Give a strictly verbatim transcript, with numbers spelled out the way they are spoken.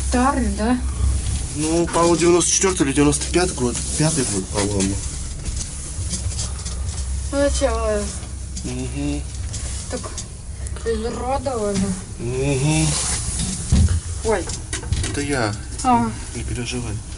старый, да? Ну, по-моему, девяносто четвёртый или девяносто пятый год. Пятый год, по-моему. Ну, чего? Угу. Так изуродовано. Угу. Ой. Это я. А. Не переживай.